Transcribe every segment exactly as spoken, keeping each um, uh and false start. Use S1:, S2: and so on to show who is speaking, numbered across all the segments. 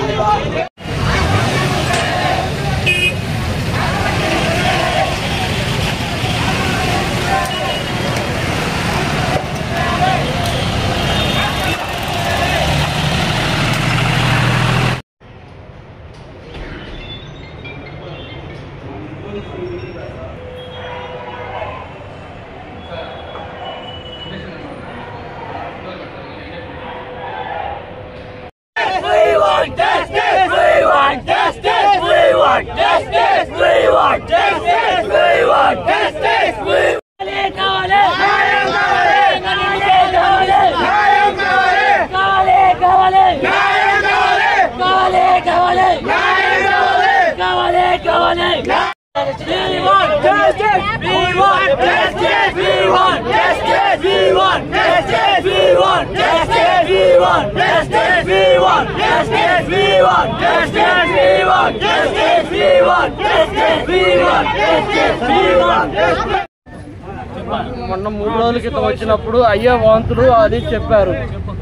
S1: మొన్న మూడు రోజుల క్రితం వచ్చినప్పుడు అయ్యే వాంతులు అది చెప్పారు.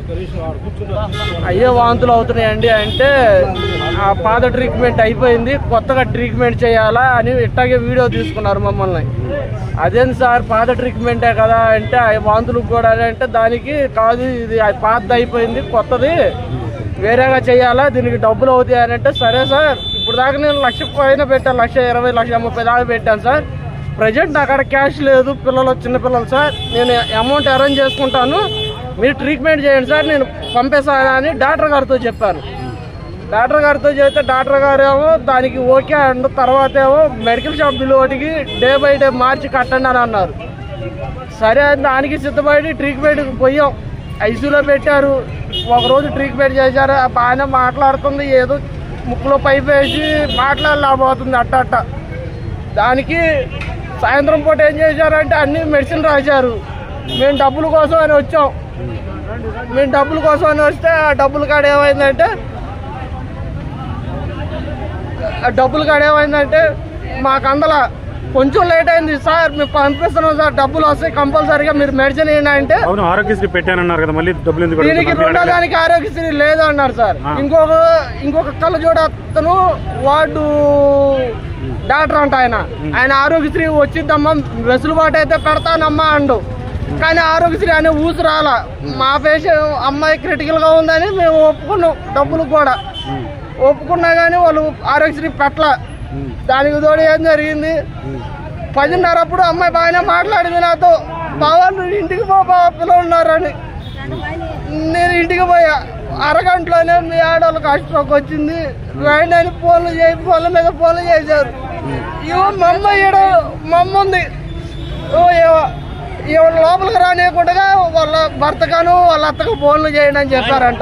S1: అయ్యే వాంతులు అవుతున్నాయండి అంటే ఆ పాత ట్రీట్మెంట్ అయిపోయింది, కొత్తగా ట్రీట్మెంట్ చేయాలా అని ఇట్టాగే వీడియో తీసుకున్నారు మమ్మల్ని. అదేంటి సార్ పాత ట్రీట్మెంటే కదా అంటే వాంతులు కూడా అంటే దానికి కాదు, ఇది పాతది అయిపోయింది, కొత్తది వేరేగా చేయాలా, దీనికి డబ్బులు అవుతాయి అని అంటే సరే సార్ ఇప్పుడు దాకా నేను లక్ష పైన పెట్టాను, లక్ష ఇరవై లక్ష ముప్పై దాకా పెట్టాను సార్. ప్రజెంట్ నా కాడ క్యాష్ లేదు, పిల్లలు చిన్నపిల్లలు సార్, నేను అమౌంట్ అరేంజ్ చేసుకుంటాను, మీరు ట్రీట్మెంట్ చేయండి సార్, నేను పంపేస్తాను అని డాక్టర్ గారితో చెప్పాను. డాక్టర్ గారితో చెప్తే డాక్టర్ గారు ఏమో దానికి ఓకే అండ్ తర్వాత ఏమో మెడికల్ షాప్ బిల్లు ఒకటికి డే బై డే మార్చి కట్టండి అని అన్నారు. సరే దానికి సిద్ధపడి ట్రీట్మెంట్కి పోయాం. ఐసీయూలో పెట్టారు, ఒకరోజు ట్రీట్మెంట్ చేశారు. బాగానే మాట్లాడుతుంది, ఏదో ముక్కులో పైపు వేసి మాట్లాడలేకపోతుంది అట్ట అట్ట. దానికి సాయంత్రం పూట ఏం చేశారంటే అన్ని మెడిసిన్ రాశారు. మేము డబ్బుల కోసం అని వచ్చాం. మేము డబ్బుల కోసం అని వస్తే ఆ డబ్బుల కాడ ఏమైందంటే ఆ డబ్బుల కాడ ఏమైందంటే మాకు అందులో కొంచెం లేట్ అయింది సార్, మేము పంపిస్తున్నాం సార్, డబ్బులు వస్తాయి కంపల్సరీగా, మీరు మెడిసిన్ ఏంటంటే
S2: ఆరోగ్యశ్రీ పెట్టానన్నారు కదా, మళ్ళీ డబ్బులు ఎందుకు?
S1: దీనికి రెండో దానికి ఆరోగ్యశ్రీ లేదు అన్నారు సార్. ఇంకొక ఇంకొక కళ్ళజోడు అతను వార్డు డాక్టర్ అంట, ఆయన ఆయన ఆరోగ్యశ్రీ వచ్చిద్దమ్మా వెసులుబాటు అయితే పెడతానమ్మా అండు, కానీ ఆరోగ్యశ్రీ అనే ఊసు రాలా. మా పేషెంట్ అమ్మాయి క్రిటికల్ గా ఉందని మేము ఒప్పుకున్నాం, డబ్బులు కూడా ఒప్పుకున్నా కానీ వాళ్ళు ఆరోగ్యశ్రీ పెట్టల. దానికి తోడు ఏం జరిగింది, పదిన్నర అప్పుడు అమ్మాయి బాగానే మాట్లాడింది నాతో, బావా నువ్వు ఇంటికి పో బావా పిల్లలు ఉన్నారని. నేను ఇంటికి పోయా, అరగంటలోనే మీ ఆడవాళ్ళకి హాస్పిటల్కి వచ్చింది, రైండి అని ఫోన్లు చేయి ఫోన్ల మీద ఫోన్లు చేశారు. ఇవో మా అమ్మ ఈడ మా అమ్మ ఉంది, ఇవాళ లోపలికి రానియకుండా వాళ్ళ భర్తగాను వాళ్ళ అత్తకు ఫోన్లు చేయండి అని చెప్పారంట.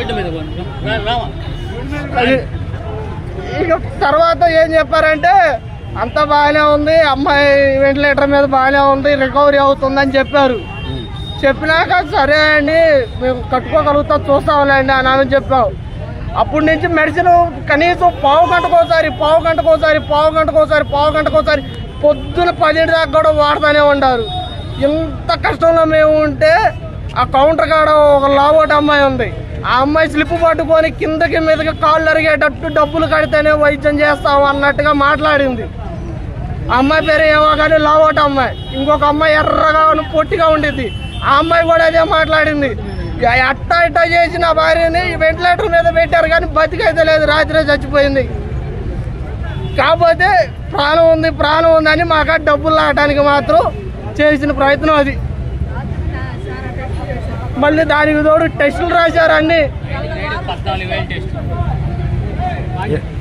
S1: ఇక తర్వాత ఏం చెప్పారంటే అంతా బాగానే ఉంది, అమ్మాయి వెంటిలేటర్ మీద బాగానే ఉంది, రికవరీ అవుతుందని చెప్పారు. చెప్పినాక సరే అండి మేము కట్టుకోగలుగుతా చూస్తాంలేండి అని అని చెప్పాం. అప్పటి నుంచి మెడిసిన్ కనీసం పావు గంటకోసారి పావు గంటకోసారి పావు గంటకోసారి పావు గంటకోసారి పొద్దున పదింటి దాకా కూడా వాడుతూనే ఉంటారు. ఇంత కష్టంలో మేము ఉంటే ఆ కౌంటర్ కాడ ఒక లావోటి అమ్మాయి ఉంది, ఆ అమ్మాయి స్లిప్ పట్టుకొని కిందకి మీదకి కాళ్ళు అరిగేటట్టు డబ్బులు కడితేనే వైద్యం చేస్తాం అన్నట్టుగా మాట్లాడింది. ఆ అమ్మాయి పేరు ఏమో కానీ లావోటి అమ్మాయి. ఇంకొక అమ్మాయి ఎర్రగా పొట్టిగా ఉండిద్ది, ఆ అమ్మాయి కూడా అదే మాట్లాడింది. అట్టా ఇట్టా చేసి నా భార్యని వెంటిలేటర్ మీద పెట్టారు కానీ బతికైతే లేదు, రాత్రే చచ్చిపోయింది. కాకపోతే ప్రాణం ఉంది ప్రాణం ఉందని మాకు డబ్బులు లాగడానికి మాత్రం చేసిన ప్రయత్నం అది. మళ్ళీ దానికి తోడు టెస్టులు రాశారు అన్ని.